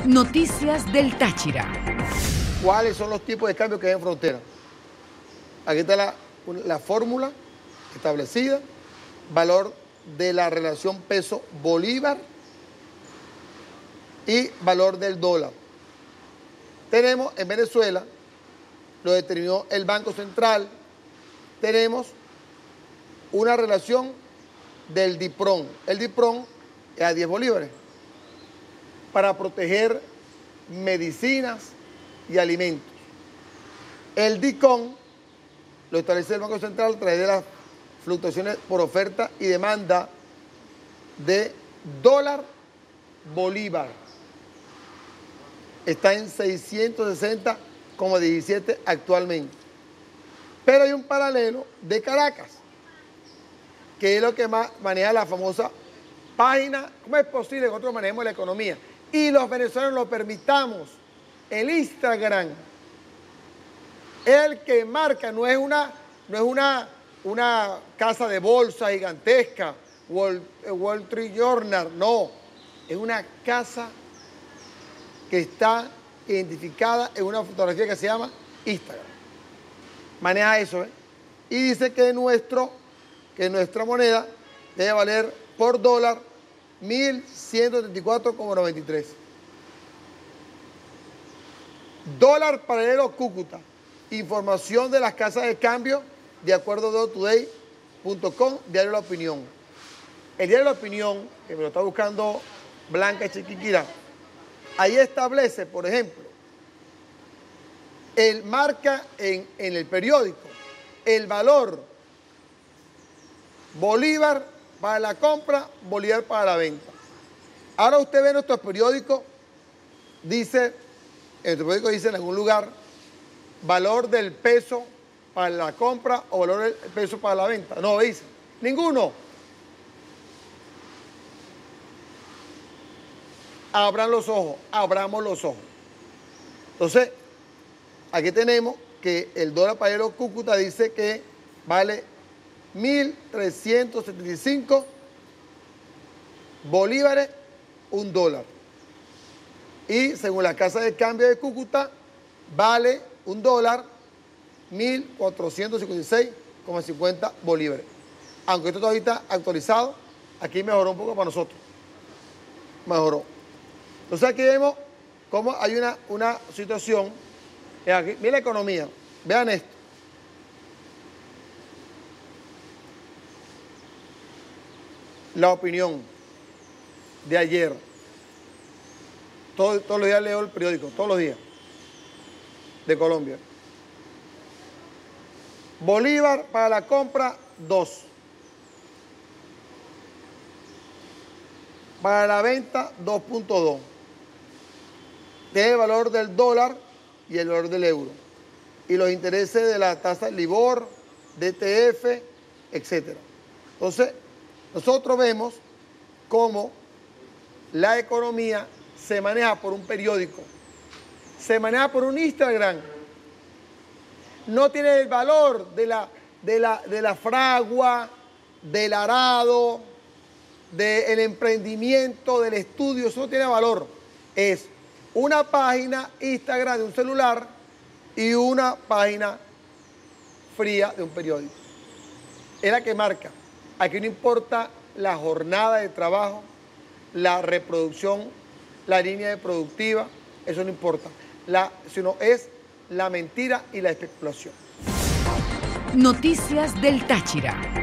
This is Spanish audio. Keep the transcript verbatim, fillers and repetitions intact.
Noticias del Táchira. ¿Cuáles son los tipos de cambio que hay en frontera? Aquí está la, la fórmula establecida, valor de la relación peso-bolívar y valor del dólar. Tenemos en Venezuela, lo determinó el Banco Central, tenemos una relación del DIPRON. El DIPRON es a diez bolívares para proteger medicinas y alimentos. El DICON lo establece el Banco Central a través de las fluctuaciones por oferta y demanda de dólar bolívar. Está en seiscientos sesenta coma diecisiete actualmente. Pero hay un paralelo de Caracas, que es lo que más maneja la famosa página. ¿Cómo es posible que nosotros manejemos la economía y los venezolanos lo permitamos? El Instagram es el que marca, no es una, no es una, una casa de bolsa gigantesca, Wall, Wall Street Journal, no, es una casa que está identificada en una fotografía que se llama Instagram. Maneja eso, ¿eh? Y dice que, nuestro, que nuestra moneda debe valer por dólar mil ciento treinta y cuatro coma noventa y tres. Dólar paralelo Cúcuta. Información de las casas de cambio de acuerdo a dollar today punto com, Diario La Opinión. El Diario La Opinión, que me lo está buscando Blanca Chiquiquira, ahí establece, por ejemplo, el marca en, en el periódico el valor bolívar para la compra, bolívar para la venta. Ahora usted ve nuestro periódico, dice, el periódico dice en algún lugar, valor del peso para la compra o valor del peso para la venta. No dice, ninguno. Abran los ojos, abramos los ojos. Entonces, aquí tenemos que el dólar paralelo Cúcuta dice que vale mil trescientos setenta y cinco bolívares, un dólar. Y según la casa de cambio de Cúcuta, vale un dólar mil cuatrocientos cincuenta y seis coma cincuenta bolívares. Aunque esto todavía está actualizado, aquí mejoró un poco para nosotros. Mejoró. Entonces aquí vemos cómo hay una, una situación. Aquí, miren la economía, vean esto. La Opinión de ayer. Todo, todos los días leo el periódico, todos los días, de Colombia. Bolívar para la compra, dos. Para la venta, dos punto dos. Tiene el valor del dólar y el valor del euro. Y los intereses de la tasa LIBOR, D T F, etcétera. Entonces, nosotros vemos cómo la economía se maneja por un periódico, se maneja por un Instagram. No tiene el valor de la, de la, de la fragua, del arado, del emprendimiento, del estudio. Eso no tiene valor. Es una página Instagram de un celular y una página fría de un periódico. Es la que marca. Aquí no importa la jornada de trabajo, la reproducción, la línea de productiva, eso no importa, la, sino es la mentira y la especulación. Noticias del Táchira.